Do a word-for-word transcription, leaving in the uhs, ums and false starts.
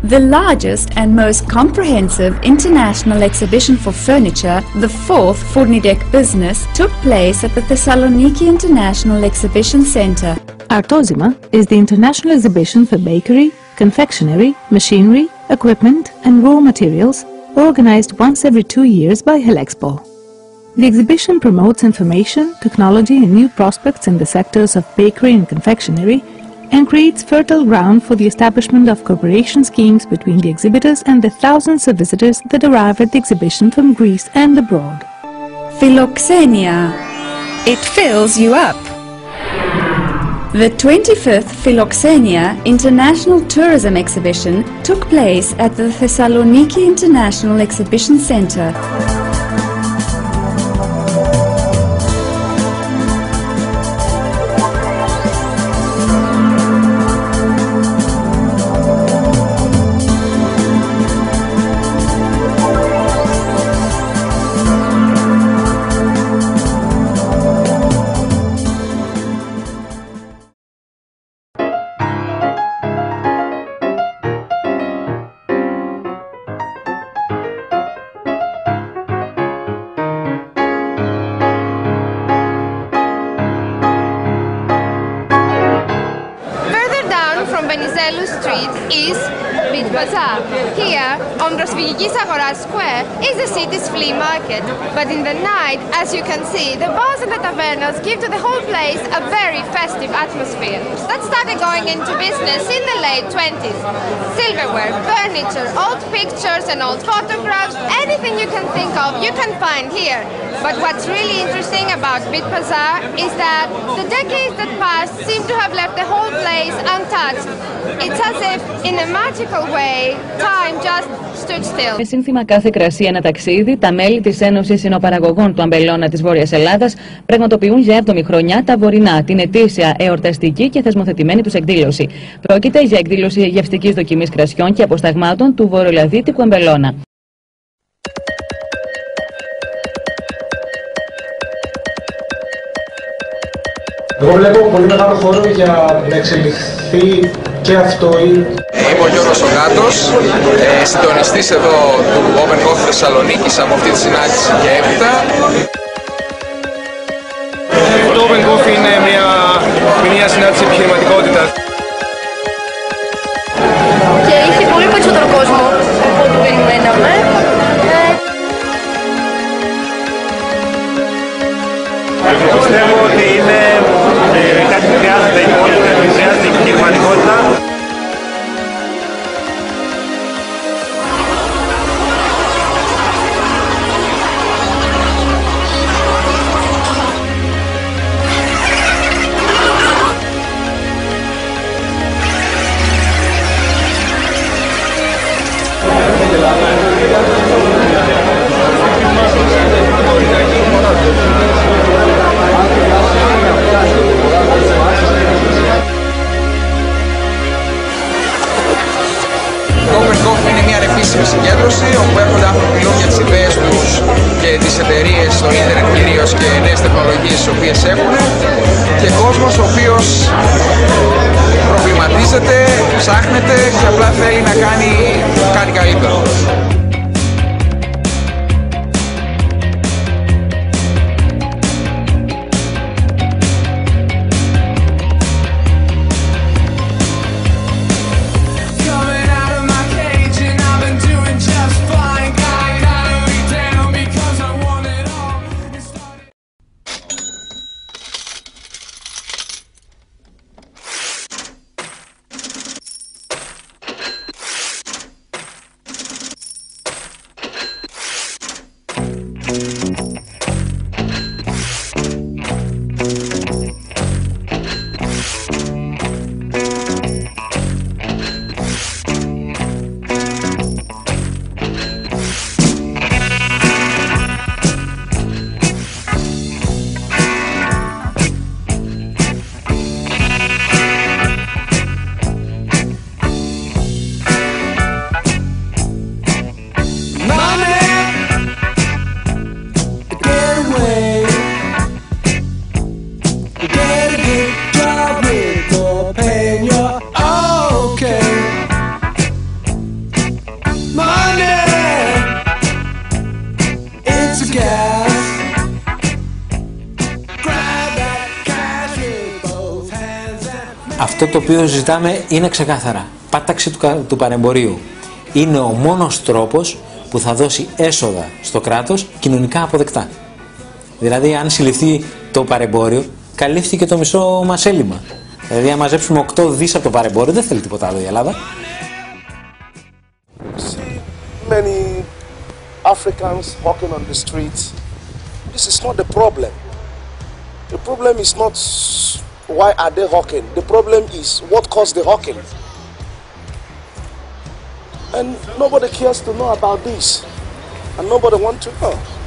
The largest and most comprehensive international exhibition for furniture, the fourth Fournidec Business, took place at the Thessaloniki International Exhibition Centre. Artozima is the international exhibition for bakery, confectionery, machinery, equipment and raw materials, organized once every two years by Helexpo. The exhibition promotes information, technology and new prospects in the sectors of bakery and confectionery, and creates fertile ground for the establishment of cooperation schemes between the exhibitors and the thousands of visitors that arrive at the exhibition from Greece and abroad. Philoxenia. It fills you up. The twenty-fifth Philoxenia International Tourism Exhibition took place at the Thessaloniki International Exhibition Centre. Venizelos Street is Beach Bazaar. Here, on Prosfυγικής Αγοράς Square, is the city's flea market. But in the night, as you can see, the bars and the tavernas give to the whole place a very festive atmosphere. That started going into business in the late twenties. Silverware, furniture, old pictures and old photographs, anything you can think of, you can find here. But what's really interesting about Beach Bazaar is that the decades that passed seem to have left the whole place untouched. It's as if, in a magical way, time just stood still. Με σύνθημα κάθε κρασί ένα ταξίδι, τα μέλη της Ένωσης Συνοπαραγωγών του Αμπελώνα της Βόρειας Ελλάδας πραγματοποιούν για έβδομη χρονιά τα Βορεινά, την ετήσια εορταστική και θεσμοθετημένη τους εκδήλωση. Πρόκειται για εκδήλωση γευστικής δοκιμής κρασιών και αποσταγμάτων του βορειοελλαδίτικου Αμπελώνα. Εγώ βλέπω πολύ μεγάλο χώρο για να εξελιχθεί και αυτό. Είμαι ο Γιώργος ο Γάτος, ε, συντονιστής εδώ του Open Coffee Θεσσαλονίκης από αυτή τη συνάντηση και έπειτα. Το Open Coffee είναι μια, μια συνάντηση επιχειρηματικότητας. Και είχε πολύ περισσότερο κόσμο από ό,τι περιμέναμε. Πιστεύω ότι είναι ε, κάτι που χρειάζεται η πόλη, χρειάζεται η επιχειρηματικότητα. Συγκέντρωση όπου έρχονται άνθρωποι μιλούν για τις ιδέες τους και τις εταιρείες στο ίντερνετ κυρίως και νέες τεχνολογίες τις οποίες έχουν και κόσμος ο οποίος προβληματίζεται, ψάχνεται και απλά θέλει να κάνει κάτι καλύτερο. Αυτό το οποίο ζητάμε είναι ξεκάθαρα. Πάταξη του, του παρεμπορίου. Είναι ο μόνος τρόπος που θα δώσει έσοδα στο κράτος κοινωνικά αποδεκτά. Δηλαδή, αν συλληφθεί το παρεμπόριο, καλύφθηκε το μισό μας έλλειμμα. Δηλαδή, αν μαζέψουμε οκτώ δις από το παρεμπόριο, δεν θέλει τίποτα άλλο η Ελλάδα. Many Africans walking on the streets. This is not the problem. The problem is not why are they hawking. The problem is what caused the hawking. And nobody cares to know about this. And nobody wants to know.